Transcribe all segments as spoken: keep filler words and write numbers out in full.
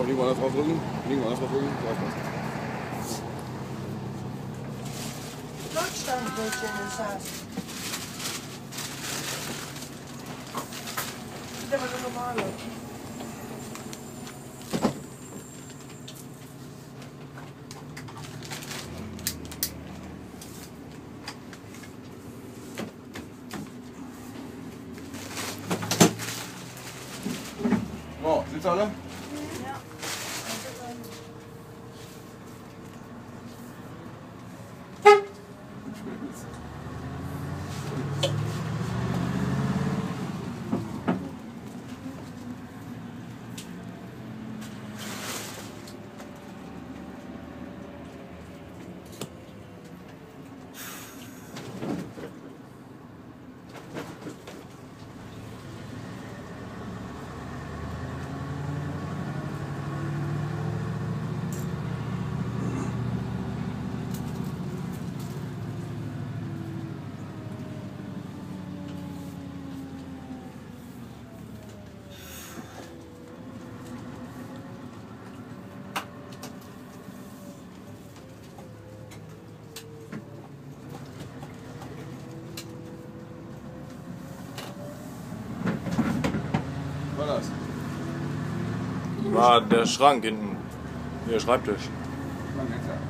So, irgendwo anders draufdrücken. Irgendwo anders draufdrücken. Notstandbrötchen ist das. Das ist aber eine normale. So, sitzt alle? Ja. Was war das? War der Schrank hinten. Der Schreibtisch. Mann, jetzt ja.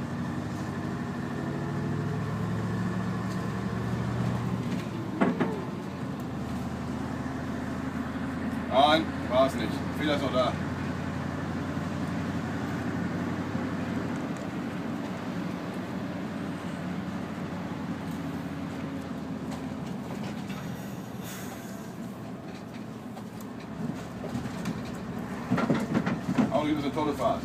Nein, war es nicht. Fehler ist noch da. Audi ist eine tolle Fahrt.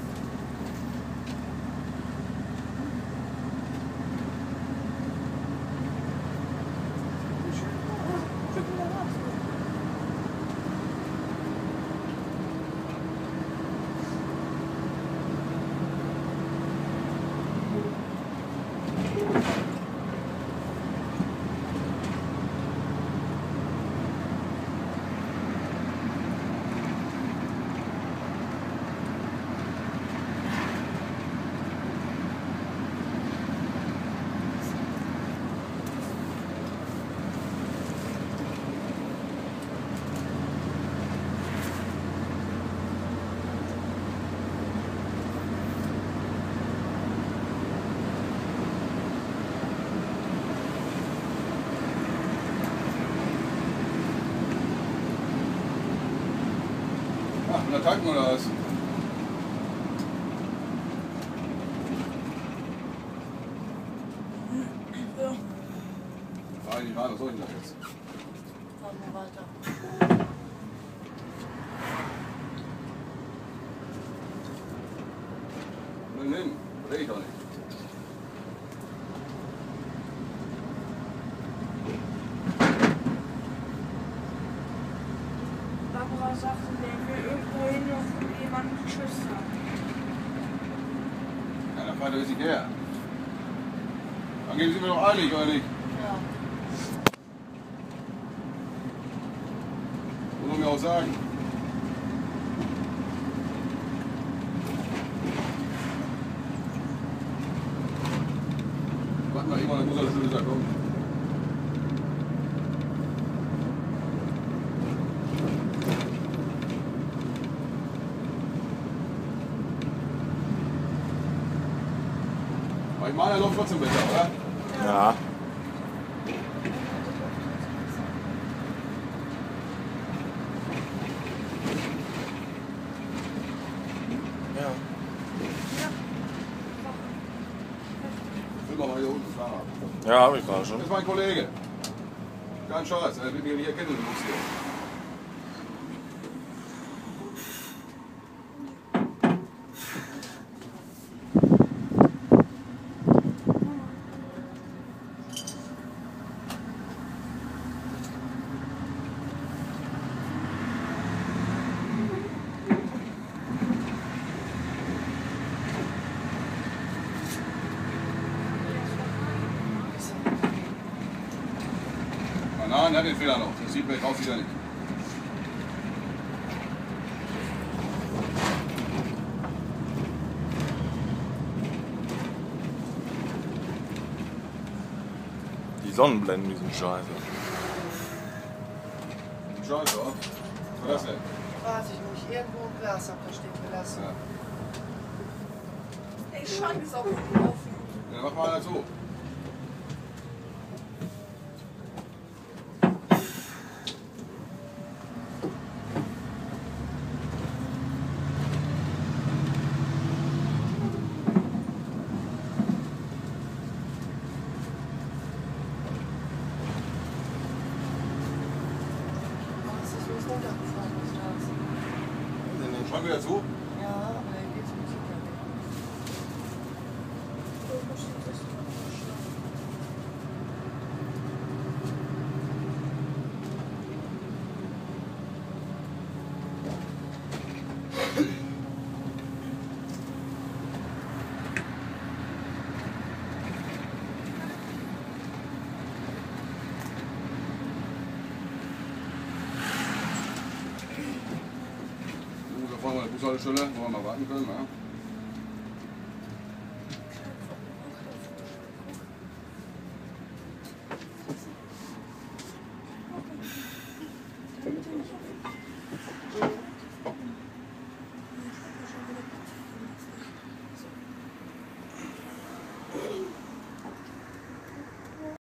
Ach, mit der Tanken oder was? Ja. Fahr ich nicht rein, was soll ich denn da jetzt? Fahren wir weiter. Nimm, nimm. Dreh ich doch nicht. Barbara sagte, der will irgendwo hin noch jemanden Tschüss sagen. Ja, dann fahrt er sich her. Dann gehen Sie mir doch eilig, oder nicht? Ja. Muss man mir auch sagen. Warte mal, irgendwann muss er schon wieder kommen. Aber ich meine, er läuft trotzdem besser, oder? Ja. Ja. Ich will mal hier unten fahren. Ja, habe ich gerade schon. Das ist mein Kollege. Kein Scheiß, er wird mich nicht erkennen, du musst hier. Nein, er hat den Fehler noch. Das sieht mir drauf wieder nicht. Sonnenblenden, die sind scheiße. Scheiße, oder? Was war das denn? Weiß ich nicht. Irgendwo ein Glas habt ihr stehen gelassen. Ja. Der Schrank ist auch offen. Ja, mach mal so. Was ist los runtergefallen? Was ist das? Den Schrank wieder zu. Ja, aber er geht zum Zucker. Da vorne mal eine Bushaltestelle, wo wir mal warten können. Ja.